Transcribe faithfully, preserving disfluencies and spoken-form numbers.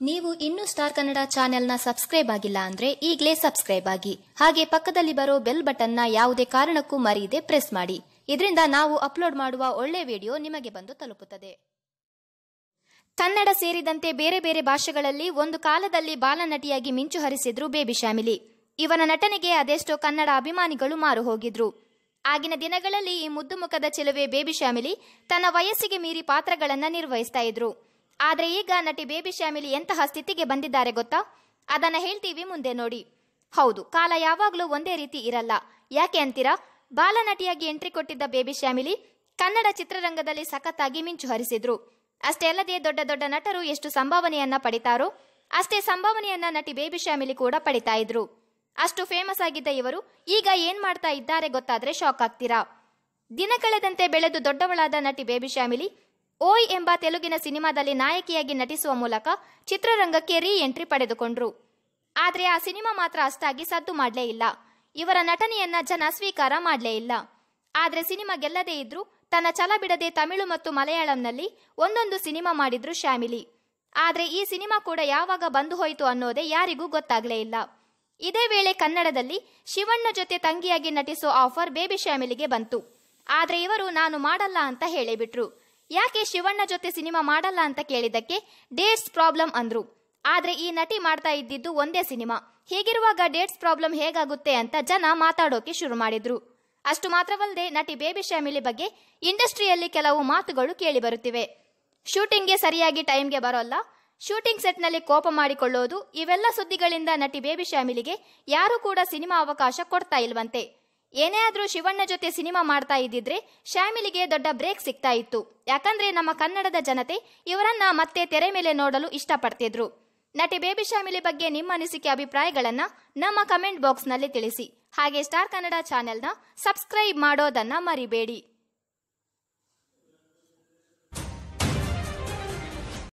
ನೀವು ಇನ್ನೂ ಸ್ಟಾರ್ ಕನ್ನಡ ಚಾನೆಲ್ನ ಸಬ್ಸ್ಕ್ರೈಬ್ ಆಗಿಲ್ಲ ಅಂದ್ರೆ ಈಗಲೇ ಸಬ್ಸ್ಕ್ರೈಬ್ ಆಗಿ. ಹಾಗೆ ಪಕ್ಕದಲ್ಲಿ ಬರೋ ಬೆಲ್ ಬಟನ್ನ ಯಾವುದೇ ಕಾರಣಕ್ಕೂ ಮರೆಯದೆ ಪ್ರೆಸ್ ಮಾಡಿ. ಇದರಿಂದ ನಾವು ಅಪ್ಲೋಡ್ ಮಾಡುವ ಒಳ್ಳೆ ವಿಡಿಯೋ ನಿಮಗೆ ಬಂದು ತಲುಪುತ್ತದೆ. ಕನ್ನಡ ಸೇರಿದಂತೆ ಬೇರೆ ಬೇರೆ ಭಾಷೆಗಳಲ್ಲಿ ಒಂದು ಕಾಲದಲ್ಲಿ ಬಾಲನಟಿಯಾಗಿ ಮಿಂಚು ಹರಿಸಿದ್ರು ಬೇಬಿ ಶ್ಯಾಮಿಲಿ. ಇವನ ನಟನೆಗೆ ಅದೆಷ್ಟೋ ಕನ್ನಡ ಅಭಿಮಾನಿಗಳು ಮಾರು ಹೋಗಿದ್ರು. ಆಗಿನ ದಿನಗಳಲ್ಲಿ ಈ ಮುದ್ದು ಮುಖದ ಚೆಲುವೆ ಬೇಬಿ ಶ್ಯಾಮಿಲಿ ತನ್ನ ವಯಸ್ಸಿಗೆ ಮೀರಿ ಪಾತ್ರಗಳನ್ನ ನಿರ್ವಹಿಸ್ತಾ ಇದ್ರು. ಆದ್ರೆ ಈಗ ನಟಿ ಬೇಬಿ ಶ್ಯಾಮಿಲಿ ಎಂತಹ ಸ್ಥಿತಿಗೆ ಬಂದಿದ್ದಾರೆ ಗೊತ್ತಾ? ಅದನ್ನ ಹೇಳ್ತೀವಿ, ಮುಂದೆ ನೋಡಿ. ಹೌದು, ಕಾಲ ಯಾವಾಗ್ಲೂ ಒಂದೇ ರೀತಿ ಇರಲ್ಲ. ಯಾಕೆ ಅಂತೀರಾ? ಬಾಲನಟಿಯಾಗಿ ಎಂಟ್ರಿ ಕೊಟ್ಟಿದ್ದ ಬೇಬಿ ಶ್ಯಾಮಿಲಿ ಕನ್ನಡ ಚಿತ್ರರಂಗದಲ್ಲಿ ಸಖತ್ತಾಗಿ ಮಿಂಚು ಹರಿಸಿದ್ರು. ಅಷ್ಟೇ ಅಲ್ಲದೆ ದೊಡ್ಡ ದೊಡ್ಡ ನಟರು ಎಷ್ಟು ಸಂಭಾವನೆಯನ್ನ ಪಡಿತಾರೋ ಅಷ್ಟೇ ಸಂಭಾವನೆಯನ್ನ ನಟಿ ಬೇಬಿ ಶ್ಯಾಮಿಲಿ ಕೂಡ ಪಡಿತಾ ಇದ್ರು. ಅಷ್ಟು ಫೇಮಸ್ ಆಗಿದ್ದ ಇವರು ಈಗ ಏನ್ ಮಾಡ್ತಾ ಇದ್ದಾರೆ ಗೊತ್ತಾದ್ರೆ ಶಾಕ್ ಆಗ್ತೀರಾ. ದಿನ ಕಳೆದಂತೆ ಬೆಳೆದು ದೊಡ್ಡವಳಾದ ನಟಿ ಬೇಬಿ ಶ್ಯಾಮಿಲಿ ಓಯ್ ಎಂಬ ತೆಲುಗಿನ ಸಿನಿಮಾದಲ್ಲಿ ನಾಯಕಿಯಾಗಿ ನಟಿಸುವ ಮೂಲಕ ಚಿತ್ರರಂಗಕ್ಕೆ ರೀ ಎಂಟ್ರಿ ಪಡೆದುಕೊಂಡ್ರು. ಆದ್ರೆ ಆ ಸಿನಿಮಾ ಮಾತ್ರ ಅಷ್ಟಾಗಿ ಸದ್ದು ಮಾಡ್ಲೇ ಇಲ್ಲ. ಇವರ ನಟನೆಯನ್ನ ಜನ ಸ್ವೀಕಾರ ಮಾಡ್ಲೇ ಇಲ್ಲ. ಆದ್ರೆ ಸಿನಿಮಾ ಗೆಲ್ಲದೇ ಇದ್ರು ತನ್ನ ಛಲ ಬಿಡದೆ ತಮಿಳು ಮತ್ತು ಮಲಯಾಳಂನಲ್ಲಿ ಒಂದೊಂದು ಸಿನಿಮಾ ಮಾಡಿದ್ರು ಶ್ಯಾಮಿಲಿ. ಆದ್ರೆ ಈ ಸಿನಿಮಾ ಕೂಡ ಯಾವಾಗ ಬಂದು ಹೋಯಿತು ಅನ್ನೋದೇ ಯಾರಿಗೂ ಗೊತ್ತಾಗ್ಲೇ ಇಲ್ಲ. ಇದೇ ವೇಳೆ ಕನ್ನಡದಲ್ಲಿ ಶಿವಣ್ಣ ಜೊತೆ ತಂಗಿಯಾಗಿ ನಟಿಸೋ ಆಫರ್ ಬೇಬಿ ಶ್ಯಾಮಿಲಿಗೆ ಬಂತು. ಆದ್ರೆ ಇವರು ನಾನು ಮಾಡಲ್ಲ ಅಂತ ಹೇಳಿಬಿಟ್ರು. ಯಾಕೆ ಶಿವಣ್ಣ ಜೊತೆ ಸಿನಿಮಾ ಮಾಡಲ್ಲ ಅಂತ ಕೇಳಿದಕ್ಕೆ ಡೇಟ್ಸ್ ಪ್ರಾಬ್ಲಮ್ ಅಂದ್ರು. ಆದ್ರೆ ಈ ನಟಿ ಮಾಡ್ತಾ ಇದ್ದಿದ್ದು ಒಂದೇ ಸಿನಿಮಾ. ಹೀಗಿರುವಾಗ ಡೇಟ್ಸ್ ಪ್ರಾಬ್ಲಮ್ ಹೇಗಾಗುತ್ತೆ ಅಂತ ಜನ ಮಾತಾಡೋಕೆ ಶುರು ಮಾಡಿದ್ರು. ಅಷ್ಟು ಮಾತ್ರವಲ್ಲದೆ ನಟಿ ಬೇಬಿ ಶ್ಯಾಮಿಲಿ ಬಗ್ಗೆ ಇಂಡಸ್ಟ್ರಿಯಲ್ಲಿ ಕೆಲವು ಮಾತುಗಳು ಕೇಳಿ ಬರುತ್ತಿವೆ. ಶೂಟಿಂಗ್ಗೆ ಸರಿಯಾಗಿ ಟೈಮ್ಗೆ ಬರೋಲ್ಲ, ಶೂಟಿಂಗ್ ಸೆಟ್ನಲ್ಲಿ ಕೋಪ ಮಾಡಿಕೊಳ್ಳೋದು, ಇವೆಲ್ಲ ಸುದ್ದಿಗಳಿಂದ ನಟಿ ಬೇಬಿ ಶ್ಯಾಮಿಲಿಗೆ ಯಾರು ಕೂಡ ಸಿನಿಮಾ ಅವಕಾಶ ಕೊಡ್ತಾ ಇಲ್ವಂತೆ. ಏನೇ ಆದ್ರೂ ಶಿವಣ್ಣ ಜೊತೆ ಸಿನಿಮಾ ಮಾಡ್ತಾ ಇದ್ದಿದ್ರೆ ಶ್ಯಾಮಿಲಿಗೆ ದೊಡ್ಡ ಬ್ರೇಕ್ ಸಿಗ್ತಾ ಇತ್ತು. ಯಾಕಂದ್ರೆ ನಮ್ಮ ಕನ್ನಡದ ಜನತೆ ಇವರನ್ನ ಮತ್ತೆ ತೆರೆ ಮೇಲೆ ನೋಡಲು ಇಷ್ಟಪಡ್ತಿದ್ರು. ನಟಿ ಬೇಬಿ ಶ್ಯಾಮಿಲಿ ಬಗ್ಗೆ ನಿಮ್ಮ ಅನಿಸಿಕೆ ಅಭಿಪ್ರಾಯಗಳನ್ನ ನಮ್ಮ ಕಮೆಂಟ್ ಬಾಕ್ಸ್ ನಲ್ಲಿ ತಿಳಿಸಿ. ಹಾಗೆ ಸ್ಟಾರ್ ಕನ್ನಡ ಚಾನೆಲ್ನ ಸಬ್ಸ್ಕ್ರೈಬ್ ಮಾಡೋದನ್ನ ಮರಿಬೇಡಿ.